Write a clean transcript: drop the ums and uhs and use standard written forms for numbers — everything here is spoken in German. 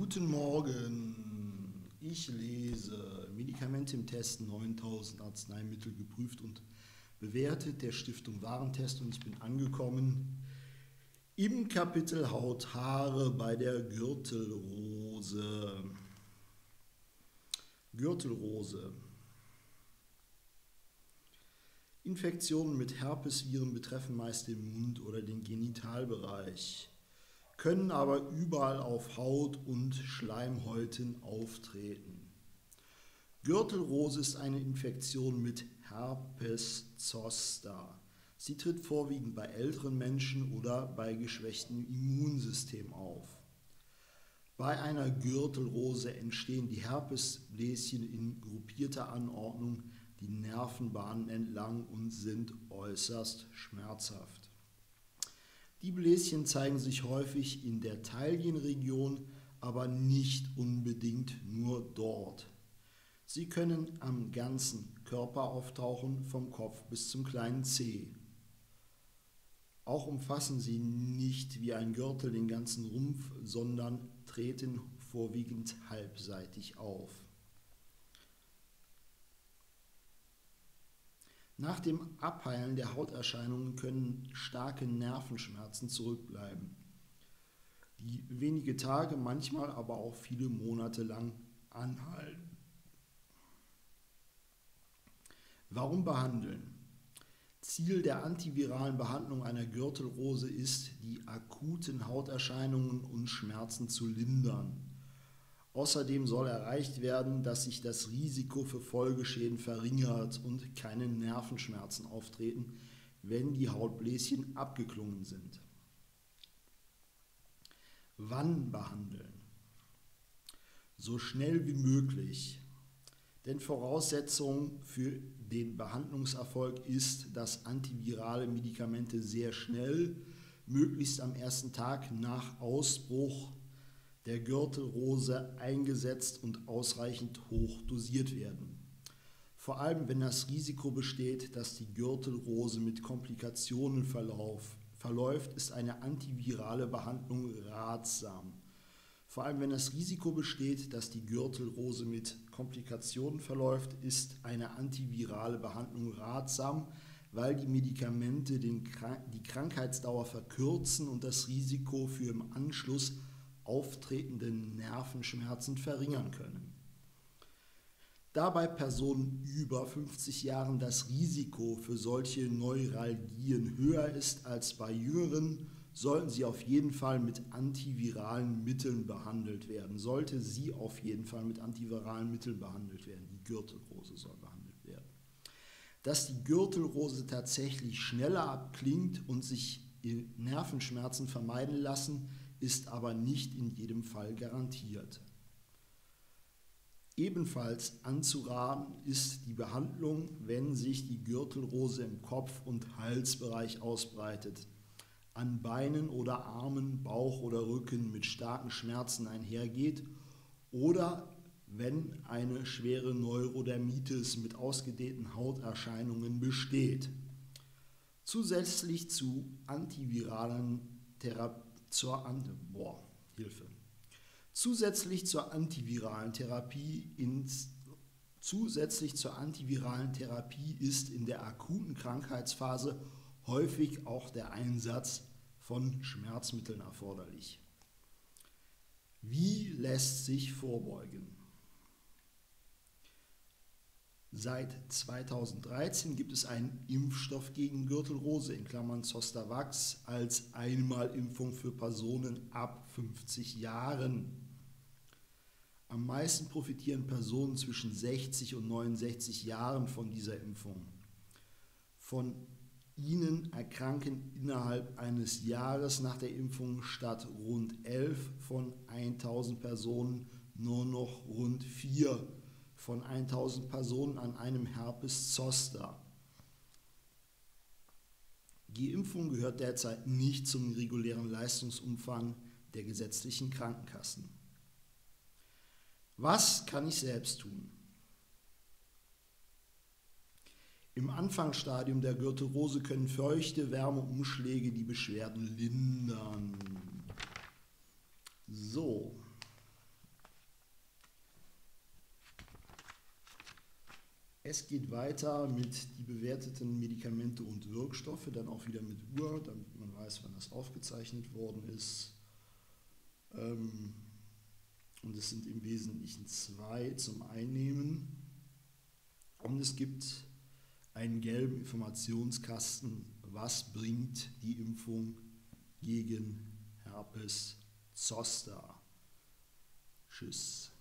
Guten Morgen, ich lese Medikamente im Test 9000 Arzneimittel geprüft und bewertet der Stiftung Warentest und ich bin angekommen im Kapitel Haut, Haare bei der Gürtelrose. Infektionen mit Herpesviren betreffen meist den Mund- oder den Genitalbereich, können aber überall auf Haut und Schleimhäuten auftreten. Gürtelrose ist eine Infektion mit Herpes zoster. Sie tritt vorwiegend bei älteren Menschen oder bei geschwächtem Immunsystem auf. Bei einer Gürtelrose entstehen die Herpesbläschen in gruppierter Anordnung die Nervenbahnen entlang und sind äußerst schmerzhaft. Die Bläschen zeigen sich häufig in der Taillenregion, aber nicht unbedingt nur dort. Sie können am ganzen Körper auftauchen, vom Kopf bis zum kleinen Zeh. Auch umfassen sie nicht wie ein Gürtel den ganzen Rumpf, sondern treten vorwiegend halbseitig auf. Nach dem Abheilen der Hauterscheinungen können starke Nervenschmerzen zurückbleiben, die wenige Tage, manchmal aber auch viele Monate lang anhalten. Warum behandeln? Ziel der antiviralen Behandlung einer Gürtelrose ist, die akuten Hauterscheinungen und Schmerzen zu lindern. Außerdem soll erreicht werden, dass sich das Risiko für Folgeschäden verringert und keine Nervenschmerzen auftreten, wenn die Hautbläschen abgeklungen sind. Wann behandeln? So schnell wie möglich. Denn Voraussetzung für den Behandlungserfolg ist, dass antivirale Medikamente sehr schnell, möglichst am ersten Tag nach Ausbruch der Gürtelrose eingesetzt und ausreichend hoch dosiert werden. Vor allem, wenn das Risiko besteht, dass die Gürtelrose mit Komplikationen verläuft, ist eine antivirale Behandlung ratsam. Vor allem, wenn das Risiko besteht, dass die Gürtelrose mit Komplikationen verläuft, ist eine antivirale Behandlung ratsam, weil die Medikamente die Krankheitsdauer verkürzen und das Risiko für im Anschluss auftretende Nervenschmerzen verringern können. Da bei Personen über 50 Jahren das Risiko für solche Neuralgien höher ist als bei Jüngeren, sollten sie auf jeden Fall mit antiviralen Mitteln behandelt werden. Die Gürtelrose soll behandelt werden. Dass die Gürtelrose tatsächlich schneller abklingt und sich Nervenschmerzen vermeiden lassen, ist aber nicht in jedem Fall garantiert. Ebenfalls anzuraten ist die Behandlung, wenn sich die Gürtelrose im Kopf- und Halsbereich ausbreitet, an Beinen oder Armen, Bauch oder Rücken mit starken Schmerzen einhergeht oder wenn eine schwere Neurodermitis mit ausgedehnten Hauterscheinungen besteht. Zusätzlich zur antiviralen Therapie ist in der akuten Krankheitsphase häufig auch der Einsatz von Schmerzmitteln erforderlich. Wie lässt sich vorbeugen? Seit 2013 gibt es einen Impfstoff gegen Gürtelrose (Zostavax) als Einmalimpfung für Personen ab 50 Jahren. Am meisten profitieren Personen zwischen 60 und 69 Jahren von dieser Impfung. Von ihnen erkranken innerhalb eines Jahres nach der Impfung statt rund 11 von 1000 Personen nur noch rund 4 von 1000 Personen an einem Herpes zoster. Die Impfung gehört derzeit nicht zum regulären Leistungsumfang der gesetzlichen Krankenkassen. Was kann ich selbst tun? Im Anfangsstadium der Gürtelrose können feuchte Wärmeumschläge die Beschwerden lindern. So, Es geht weiter mit die bewerteten Medikamente und Wirkstoffe, dann auch wieder mit Uhr, damit man weiß, wann das aufgezeichnet worden ist. Und es sind im Wesentlichen 2 zum Einnehmen. Und es gibt einen gelben Informationskasten, was bringt die Impfung gegen Herpes Zoster. Tschüss.